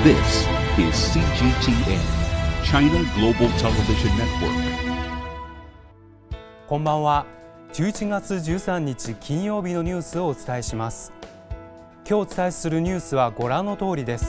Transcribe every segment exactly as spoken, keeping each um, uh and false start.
This is シージーティーエヌ, China Global Television Network. こんばんは。じゅういちがつじゅうさんにち金曜日のニュースをお伝えします。今日お伝えするニュースはご覧の通りです。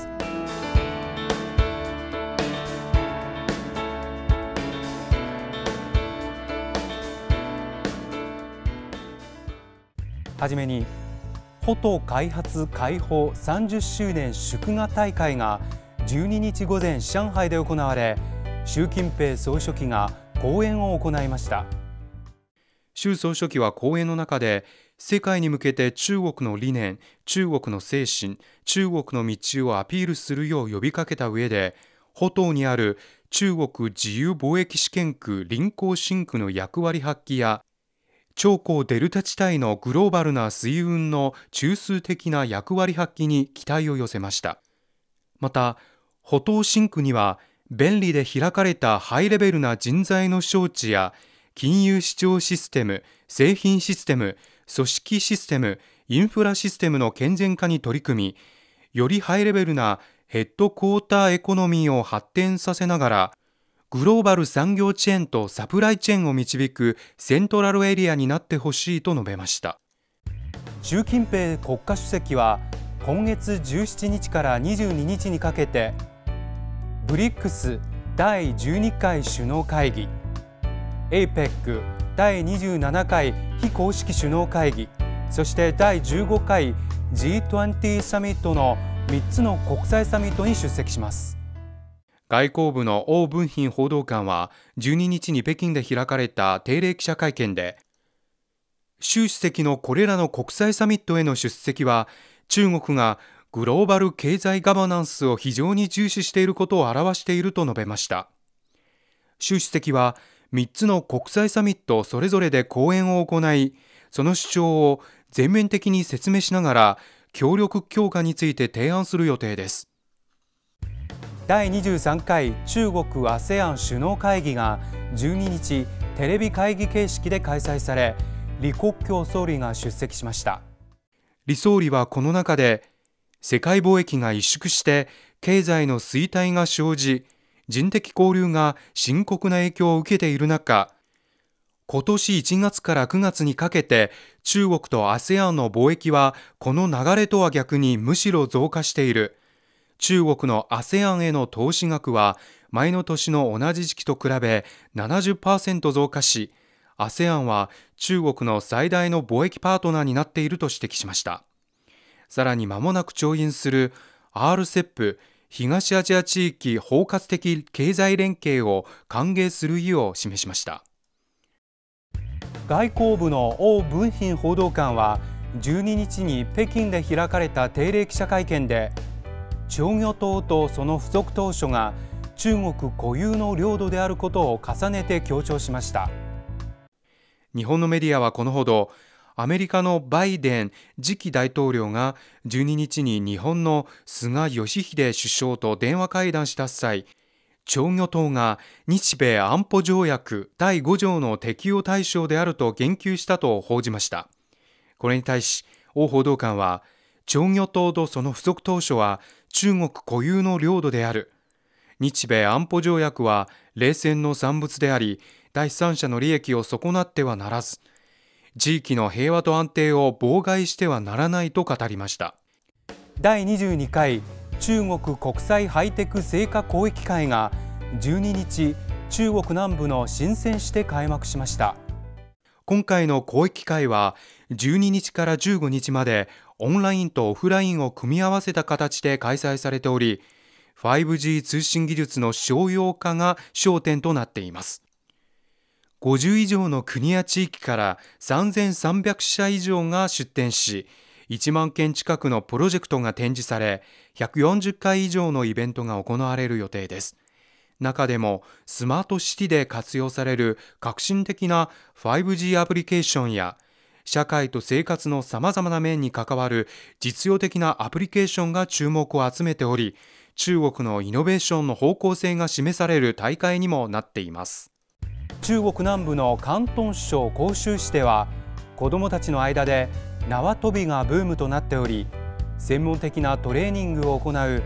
はじめに、ホト開発開放さんじゅっしゅうねん祝賀大会がじゅうににち午前上海で行われ、習近平総書記が講演を行いました。習総書記は講演の中で、世界に向けて中国の理念、中国の精神、中国の道をアピールするよう呼びかけた上で、ホトにある中国自由貿易試験区臨港新区の役割発揮や、長江デルタ地帯のグローバルな水運の中枢的な役割発揮に期待を寄せました。また、ホト新区には便利で開かれたハイレベルな人材の招致や、金融市場システム、製品システム、組織システム、インフラシステムの健全化に取り組み、よりハイレベルなヘッドクォーターエコノミーを発展させながら、グローバル産業チェーンとサプライチェーンを導くセントラルエリアになってほしいと述べました。習近平国家主席は今月じゅうしちにちからにじゅうににちにかけて、ブリックス だいじゅうにかい首脳会議、エイペック だいにじゅうななかい非公式首脳会議、そしてだいじゅうごかい ジーにじゅう サミットのみっつの国際サミットに出席します。外交部の王文賓報道官はじゅうににちに北京で開かれた定例記者会見で、習主席のこれらの国際サミットへの出席は、中国がグローバル経済ガバナンスを非常に重視していることを表していると述べました。習主席はみっつの国際サミットそれぞれで講演を行い、その主張を全面的に説明しながら協力強化について提案する予定です。だいにじゅうさんかい中国 アセアン 首脳会議がじゅうににちテレビ会議形式で開催され、李克強総理が出席しました。李総理はこの中で、世界貿易が萎縮して経済の衰退が生じ、人的交流が深刻な影響を受けている中、今年いちがつからくがつにかけて中国と アセアン の貿易はこの流れとは逆にむしろ増加している。中国の アセアン への投資額は前の年の同じ時期と比べ ななじゅっパーセント 増加し、 アセアン は中国の最大の貿易パートナーになっていると指摘しました。さらに間もなく調印する アールセップ 東アジア地域包括的経済連携を歓迎する意を示しました。外交部の王文賓報道官はじゅうににちに北京で開かれた定例記者会見で、朝鮮島とその付属島嶼が中国固有の領土であることを重ねて強調しました。日本のメディアはこのほど、アメリカのバイデン次期大統領がじゅうににちに日本の菅義偉首相と電話会談した際、朝鮮島が日米安保条約だいごじょうの適用対象であると言及したと報じました。これに対し王報道官は、朝鮮島とその付属島嶼は中国固有の領土である。日米安保条約は冷戦の産物であり、第三者の利益を損なってはならず、地域の平和と安定を妨害してはならないと語りました。だいにじゅうにかい中国国際ハイテク成果交易会がじゅうににち中国南部の深セン市で開幕しました。今回の交易会はじゅうににちからじゅうごにちまでオンラインとオフラインを組み合わせた形で開催されており、ファイブジー 通信技術の商用化が焦点となっています。ごじゅういじょうの国や地域からさんぜんさんびゃくしゃ以上が出展し、いちまんけん近くのプロジェクトが展示され、ひゃくよんじゅっかい以上のイベントが行われる予定です。中でもスマートシティで活用される革新的な ファイブジー アプリケーションや、社会と生活のさまざまな面に関わる実用的なアプリケーションが注目を集めており、中国のイノベーションの方向性が示される大会にもなっています。中国南部の広東省広州市では、子どもたちの間で縄跳びがブームとなっており、専門的なトレーニングを行う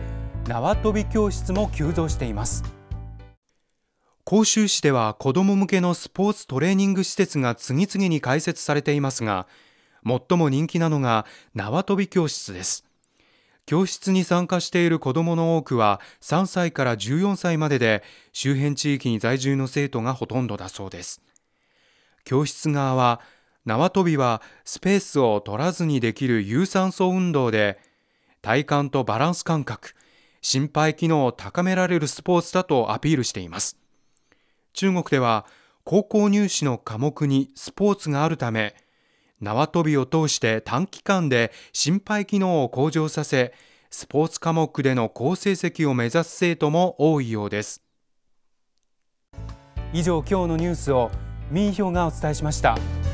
縄跳び教室も急増しています。広州市では子ども向けのスポーツトレーニング施設が次々に開設されていますが、最も人気なのが縄跳び教室です。教室に参加している子どもの多くはさんさいからじゅうよんさいまでで、周辺地域に在住の生徒がほとんどだそうです。教室側は、縄跳びはスペースを取らずにできる有酸素運動で、体幹とバランス感覚、心肺機能を高められるスポーツだとアピールしています。中国では高校入試の科目にスポーツがあるため、縄跳びを通して短期間で心肺機能を向上させ、スポーツ科目での好成績を目指す生徒も多いようです。以上、今日のニュースを民票がお伝えしました。